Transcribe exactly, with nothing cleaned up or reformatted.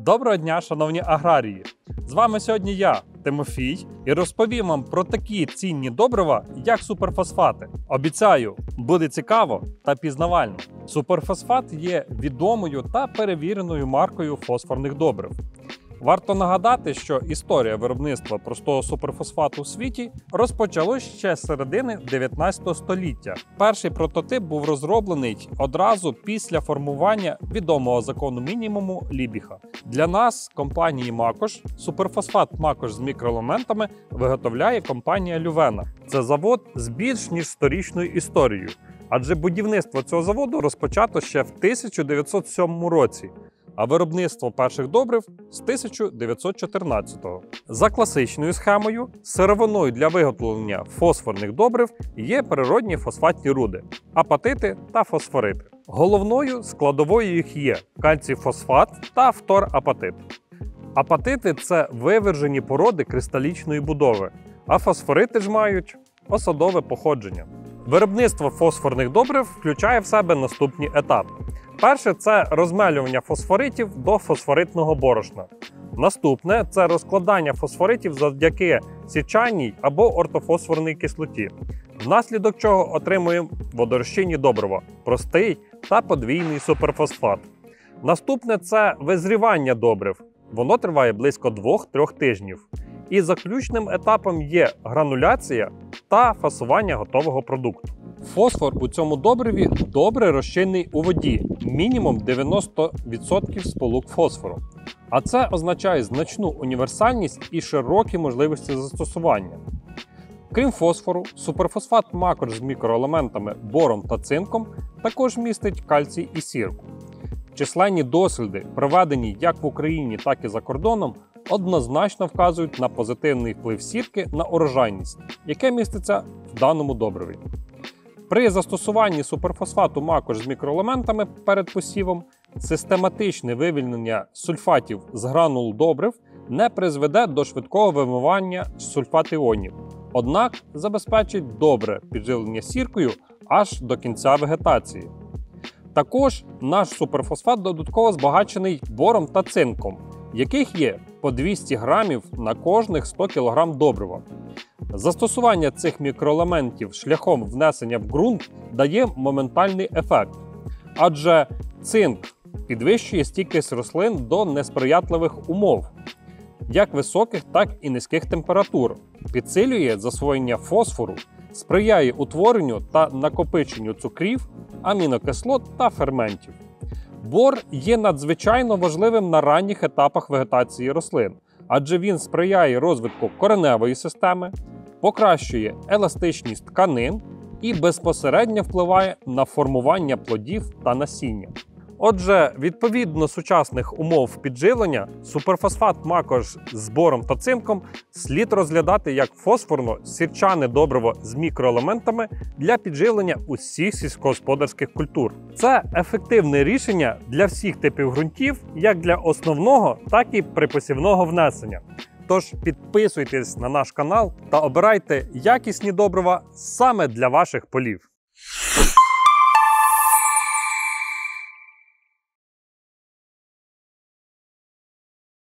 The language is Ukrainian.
Доброго дня, шановні аграрії! З вами сьогодні я, Тимофій, і розповім вам про такі цінні добрива, як суперфосфати. Обіцяю, буде цікаво та пізнавально. Суперфосфат є відомою та перевіреною маркою фосфорних добрив. Варто нагадати, що історія виробництва простого суперфосфату у світі розпочалась ще з середини дев'ятнадцятого століття. Перший прототип був розроблений одразу після формування відомого закону мінімуму Лібіха. Для нас, компанії Макош, суперфосфат Макош з мікроелементами виготовляє компанія Лювена. Це завод з більш ніж сторічною історією, адже будівництво цього заводу розпочато ще в тисяча дев'ятсот сьомому році. А виробництво перших добрив з тисяча дев'ятсот чотирнадцятого. За класичною схемою, сировиною для виготовлення фосфорних добрив є природні фосфатні руди – апатити та фосфорити. Головною складовою їх є кальцій-фосфат та фторапатит. Апатити – це вивержені породи кристалічної будови, а фосфорити ж мають осадове походження. Виробництво фосфорних добрив включає в себе наступні етапи. Перше – це розмелювання фосфоритів до фосфоритного борошна. Наступне – це розкладання фосфоритів завдяки січаній або ортофосфорній кислоті, внаслідок чого отримуємо водорозчинні добрива – простий та подвійний суперфосфат. Наступне – це визрівання добрив. Воно триває близько двох-трьох тижнів. І заключним етапом є грануляція та фасування готового продукту. Фосфор у цьому добриві добре розчинний у воді, мінімум дев'яносто відсотків сполук фосфору. А це означає значну універсальність і широкі можливості застосування. Крім фосфору, суперфосфат Макош з мікроелементами бором та цинком також містить кальцій і сірку. Численні досліди, проведені як в Україні, так і за кордоном, однозначно вказують на позитивний вплив сірки на урожайність, яке міститься в даному добриві. При застосуванні суперфосфату Макош з мікроелементами перед посівом систематичне вивільнення сульфатів з гранул добрив не призведе до швидкого вимивання сульфат-іонів, однак забезпечить добре підживлення сіркою аж до кінця вегетації. Також наш суперфосфат додатково збагачений бором та цинком, яких є по двісті грамів на кожних сто кілограм добрива. Застосування цих мікроелементів шляхом внесення в ґрунт дає моментальний ефект, адже цинк підвищує стійкість рослин до несприятливих умов, як високих, так і низьких температур, підсилює засвоєння фосфору, сприяє утворенню та накопиченню цукрів, амінокислот та ферментів. Бор є надзвичайно важливим на ранніх етапах вегетації рослин, адже він сприяє розвитку кореневої системи, покращує еластичність тканин і безпосередньо впливає на формування плодів та насіння. Отже, відповідно сучасних умов підживлення, суперфосфат Макош з бором та цинком слід розглядати як фосфорно-сірчане добриво з мікроелементами для підживлення усіх сільськогосподарських культур. Це ефективне рішення для всіх типів ґрунтів, як для основного, так і припосівного внесення. Тож підписуйтесь на наш канал та обирайте якісні добрива саме для ваших полів.